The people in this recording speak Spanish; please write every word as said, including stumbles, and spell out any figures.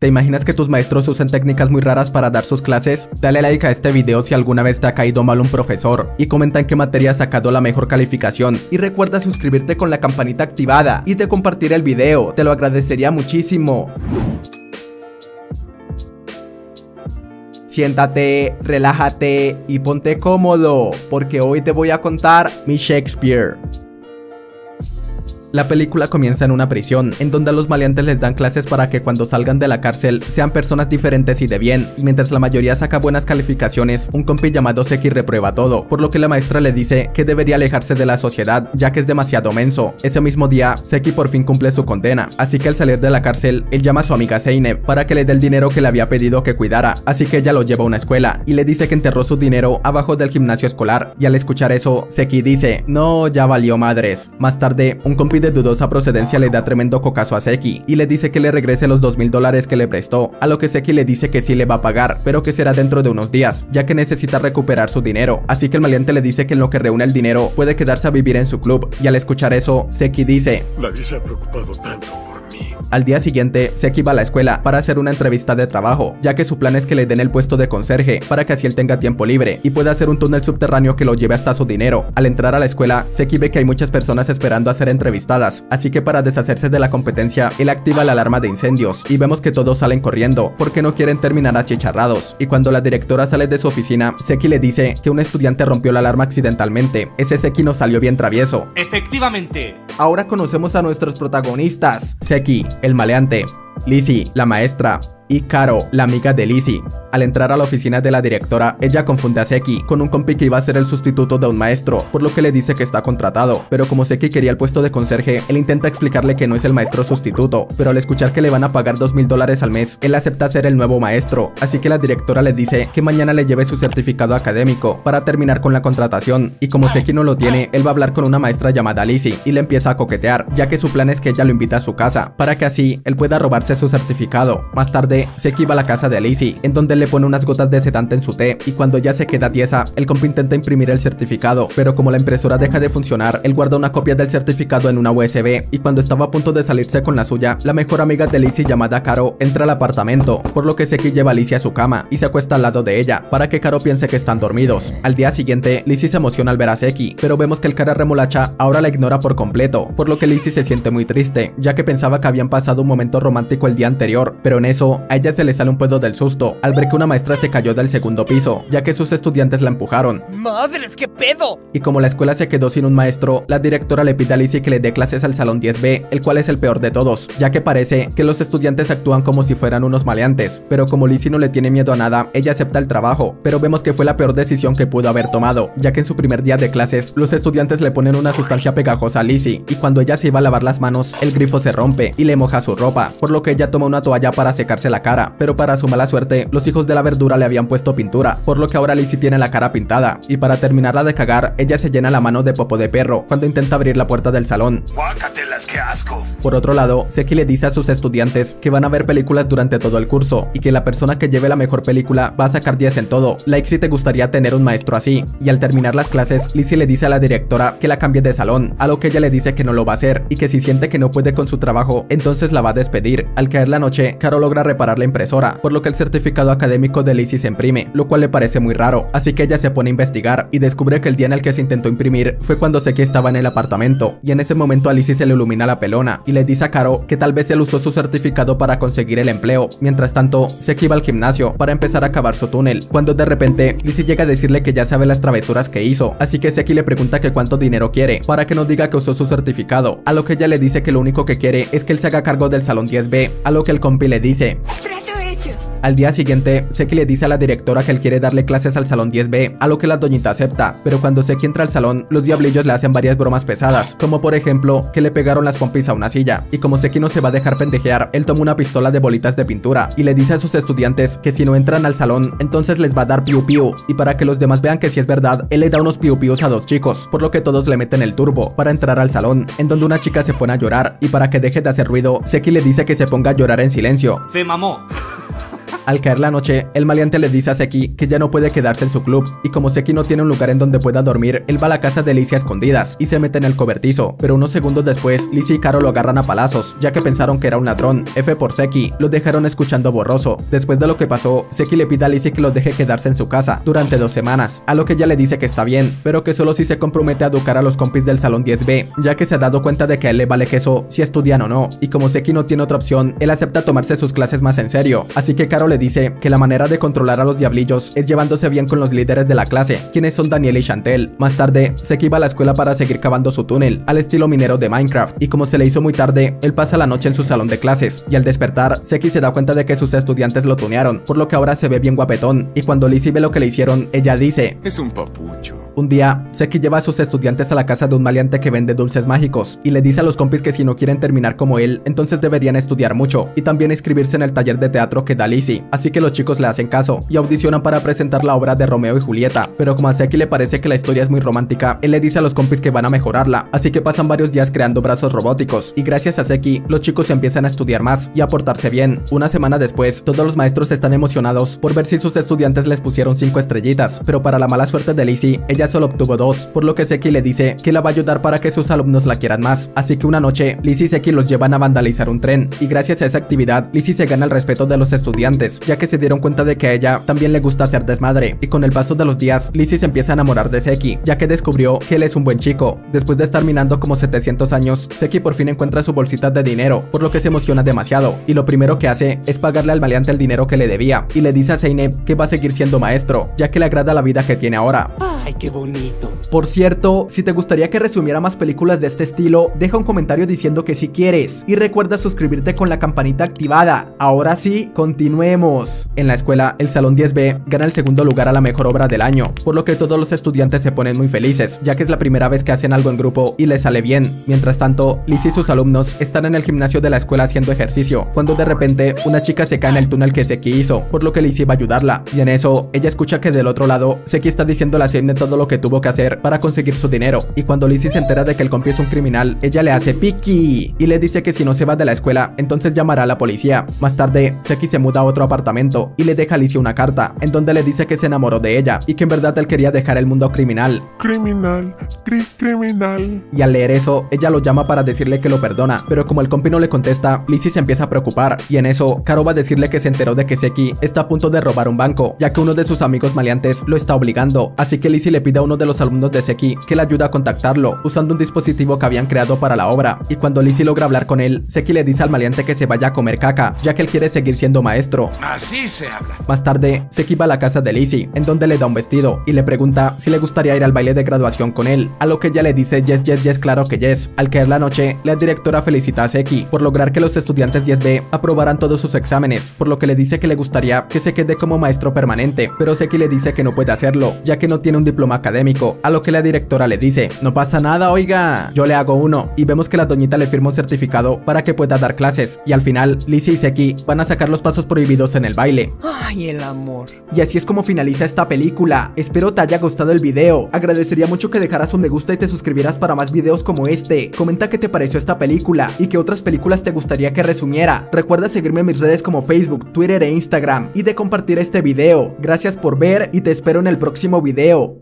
¿Te imaginas que tus maestros usen técnicas muy raras para dar sus clases? Dale like a este video si alguna vez te ha caído mal un profesor y comenta en qué materia has sacado la mejor calificación. Y recuerda suscribirte con la campanita activada y de compartir el video, te lo agradecería muchísimo. Siéntate, relájate y ponte cómodo, porque hoy te voy a contar mi Shakespeare. La película comienza en una prisión, en donde a los maleantes les dan clases para que cuando salgan de la cárcel sean personas diferentes y de bien, y mientras la mayoría saca buenas calificaciones, un compi llamado Seki reprueba todo, por lo que la maestra le dice que debería alejarse de la sociedad, ya que es demasiado menso. Ese mismo día, Seki por fin cumple su condena, así que al salir de la cárcel, él llama a su amiga Zeynep para que le dé el dinero que le había pedido que cuidara, así que ella lo lleva a una escuela, y le dice que enterró su dinero abajo del gimnasio escolar, y al escuchar eso, Seki dice, no, ya valió madres. Más tarde, un compi de dudosa procedencia le da tremendo cocazo a Seki y le dice que le regrese los dos mil dólares que le prestó, a lo que Seki le dice que sí le va a pagar, pero que será dentro de unos días, ya que necesita recuperar su dinero. Así que el maleante le dice que en lo que reúne el dinero puede quedarse a vivir en su club, y al escuchar eso, Seki dice, nadie se ha preocupado tanto por mí. Al día siguiente, Seki va a la escuela para hacer una entrevista de trabajo, ya que su plan es que le den el puesto de conserje para que así él tenga tiempo libre y pueda hacer un túnel subterráneo que lo lleve hasta su dinero. Al entrar a la escuela, Seki ve que hay muchas personas esperando a ser entrevistadas, así que para deshacerse de la competencia, él activa la alarma de incendios y vemos que todos salen corriendo porque no quieren terminar achicharrados. Y cuando la directora sale de su oficina, Seki le dice que un estudiante rompió la alarma accidentalmente. Ese Seki no salió bien travieso. Efectivamente. Ahora conocemos a nuestros protagonistas: Seki, el maleante; Lizzie, la maestra; y Caro, la amiga de Lizzie. Al entrar a la oficina de la directora, ella confunde a Seki con un compi que iba a ser el sustituto de un maestro, por lo que le dice que está contratado, pero como Seki quería el puesto de conserje, él intenta explicarle que no es el maestro sustituto, pero al escuchar que le van a pagar dos mil dólares al mes, él acepta ser el nuevo maestro, así que la directora le dice que mañana le lleve su certificado académico para terminar con la contratación, y como Seki no lo tiene, él va a hablar con una maestra llamada Lizzie y le empieza a coquetear, ya que su plan es que ella lo invita a su casa, para que así él pueda robarse su certificado. Más tarde, Seki va a la casa de Lizzie, en donde le pone unas gotas de sedante en su té, y cuando ya se queda tiesa, el compa intenta imprimir el certificado, pero como la impresora deja de funcionar, él guarda una copia del certificado en una U S B, y cuando estaba a punto de salirse con la suya, la mejor amiga de Lizzie llamada Caro entra al apartamento, por lo que Seki lleva a Lizzie a su cama y se acuesta al lado de ella, para que Caro piense que están dormidos. Al día siguiente, Lizzie se emociona al ver a Seki, pero vemos que el cara remolacha ahora la ignora por completo, por lo que Lizzie se siente muy triste, ya que pensaba que habían pasado un momento romántico el día anterior, pero en eso, a ella se le sale un pedo del susto, al ver que una maestra se cayó del segundo piso, ya que sus estudiantes la empujaron. ¡Madres, qué pedo! Y como la escuela se quedó sin un maestro, la directora le pide a Lizzie que le dé clases al salón diez B, el cual es el peor de todos, ya que parece que los estudiantes actúan como si fueran unos maleantes, pero como Lizzie no le tiene miedo a nada, ella acepta el trabajo, pero vemos que fue la peor decisión que pudo haber tomado, ya que en su primer día de clases, los estudiantes le ponen una sustancia pegajosa a Lizzie, y cuando ella se iba a lavar las manos, el grifo se rompe y le moja su ropa, por lo que ella toma una toalla para secarse la cara, pero para su mala suerte, los hijos de la verdura le habían puesto pintura, por lo que ahora Lizzie tiene la cara pintada, y para terminarla de cagar, ella se llena la mano de popo de perro cuando intenta abrir la puerta del salón. Guácatelas, qué asco. Por otro lado, Seki le dice a sus estudiantes que van a ver películas durante todo el curso, y que la persona que lleve la mejor película va a sacar diez en todo. Like si te gustaría tener un maestro así. Y al terminar las clases, Lizzie le dice a la directora que la cambie de salón, a lo que ella le dice que no lo va a hacer, y que si siente que no puede con su trabajo, entonces la va a despedir. Al caer la noche, Caro logra reparar la impresora, por lo que el certificado académico de Lizzie se imprime, lo cual le parece muy raro, así que ella se pone a investigar y descubre que el día en el que se intentó imprimir fue cuando Seki estaba en el apartamento, y en ese momento a Lizzie se le ilumina la pelona y le dice a Caro que tal vez él usó su certificado para conseguir el empleo. Mientras tanto, Seki va al gimnasio para empezar a cavar su túnel, cuando de repente Lizzie llega a decirle que ya sabe las travesuras que hizo, así que Seki le pregunta que cuánto dinero quiere para que no diga que usó su certificado, a lo que ella le dice que lo único que quiere es que él se haga cargo del salón diez B, a lo que el compi le dice: al día siguiente, Seki le dice a la directora que él quiere darle clases al salón diez B, a lo que la doñita acepta, pero cuando Seki entra al salón, los diablillos le hacen varias bromas pesadas, como por ejemplo, que le pegaron las pompis a una silla, y como Seki no se va a dejar pendejear, él toma una pistola de bolitas de pintura, y le dice a sus estudiantes que si no entran al salón, entonces les va a dar piu piu, y para que los demás vean que si es verdad, él le da unos piu pius a dos chicos, por lo que todos le meten el turbo, para entrar al salón, en donde una chica se pone a llorar, y para que deje de hacer ruido, Seki le dice que se ponga a llorar en silencio. Se mamó. Al caer la noche, el maleante le dice a Seki que ya no puede quedarse en su club, y como Seki no tiene un lugar en donde pueda dormir, él va a la casa de Lizzie a escondidas y se mete en el cobertizo, pero unos segundos después, Lizzie y Caro lo agarran a palazos, ya que pensaron que era un ladrón. F por Seki, lo dejaron escuchando borroso. Después de lo que pasó, Seki le pide a Lizzie que lo deje quedarse en su casa durante dos semanas, a lo que ella le dice que está bien, pero que solo si se compromete a educar a los compis del salón diez B, ya que se ha dado cuenta de que a él le vale queso si estudian o no, y como Seki no tiene otra opción, él acepta tomarse sus clases más en serio. Así que Caro le dice que la manera de controlar a los diablillos es llevándose bien con los líderes de la clase, quienes son Daniel y Chantel. Más tarde, Seki va a la escuela para seguir cavando su túnel, al estilo minero de Minecraft, y como se le hizo muy tarde, él pasa la noche en su salón de clases, y al despertar, Seki se da cuenta de que sus estudiantes lo tunearon, por lo que ahora se ve bien guapetón, y cuando Lizzie ve lo que le hicieron, ella dice: es un papucho. Un día, Seki lleva a sus estudiantes a la casa de un maleante que vende dulces mágicos, y le dice a los compis que si no quieren terminar como él, entonces deberían estudiar mucho, y también inscribirse en el taller de teatro que da Lizzie. Así que los chicos le hacen caso, y audicionan para presentar la obra de Romeo y Julieta, pero como a Seki le parece que la historia es muy romántica, él le dice a los compis que van a mejorarla, así que pasan varios días creando brazos robóticos, y gracias a Seki, los chicos empiezan a estudiar más y a portarse bien. Una semana después, todos los maestros están emocionados por ver si sus estudiantes les pusieron cinco estrellitas, pero para la mala suerte de Lizzie, ella solo obtuvo dos, por lo que Seki le dice que la va a ayudar para que sus alumnos la quieran más. Así que una noche, Lizzie y Seki los llevan a vandalizar un tren, y gracias a esa actividad, Lizzie se gana el respeto de los estudiantes, ya que se dieron cuenta de que a ella también le gusta hacer desmadre, y con el paso de los días, Lizzie se empieza a enamorar de Seki, ya que descubrió que él es un buen chico. Después de estar minando como setecientos años, Seki por fin encuentra su bolsita de dinero, por lo que se emociona demasiado, y lo primero que hace es pagarle al maleante el dinero que le debía, y le dice a Zeynep que va a seguir siendo maestro, ya que le agrada la vida que tiene ahora. Ay, qué bonito. Por cierto, si te gustaría que resumiera más películas de este estilo, deja un comentario diciendo que si quieres, y recuerda suscribirte con la campanita activada. Ahora sí, continuemos. En la escuela, el salón diez B gana el segundo lugar a la mejor obra del año, por lo que todos los estudiantes se ponen muy felices, ya que es la primera vez que hacen algo en grupo y les sale bien. Mientras tanto, Lizzie y sus alumnos están en el gimnasio de la escuela haciendo ejercicio, cuando de repente una chica se cae en el túnel que Seki hizo, por lo que Lizzie va a ayudarla, y en eso, ella escucha que del otro lado, Seki está diciendo a la Zeynep todo lo que tuvo que hacer para conseguir su dinero, y cuando Lizzie se entera de que el compi es un criminal, ella le hace piqui y le dice que si no se va de la escuela, entonces llamará a la policía. Más tarde, Seki se muda a otro apartamento y le deja a Lizzie una carta, en donde le dice que se enamoró de ella y que en verdad él quería dejar el mundo criminal. Criminal, cri criminal. Y al leer eso, ella lo llama para decirle que lo perdona, pero como el compi no le contesta, Lizzie se empieza a preocupar, y en eso, Caro va a decirle que se enteró de que Seki está a punto de robar un banco, ya que uno de sus amigos maleantes lo está obligando, así que Lizzie le pide a uno de los alumnos de Seki que le ayude a contactarlo, usando un dispositivo que habían creado para la obra, y cuando Lizzie logra hablar con él, Seki le dice al maleante que se vaya a comer caca, ya que él quiere seguir siendo maestro. Así se habla. Más tarde, Seki va a la casa de Lizzie, en donde le da un vestido, y le pregunta si le gustaría ir al baile de graduación con él, a lo que ella le dice yes, yes, yes, claro que yes. Al caer la noche, la directora felicita a Seki por lograr que los estudiantes diez B aprobaran todos sus exámenes, por lo que le dice que le gustaría que se quede como maestro permanente, pero Seki le dice que no puede hacerlo, ya que no tiene un diploma académico, a lo que la directora le dice: no pasa nada, oiga, yo le hago uno, y vemos que la doñita le firma un certificado para que pueda dar clases, y al final, Lizzie y Seki van a sacar los pasos prohibidos en el baile. Ay, el amor. Y así es como finaliza esta película. Espero te haya gustado el video. Agradecería mucho que dejaras un me gusta y te suscribieras para más videos como este. Comenta qué te pareció esta película y qué otras películas te gustaría que resumiera. Recuerda seguirme en mis redes como Facebook, Twitter e Instagram, y de compartir este video. Gracias por ver y te espero en el próximo video.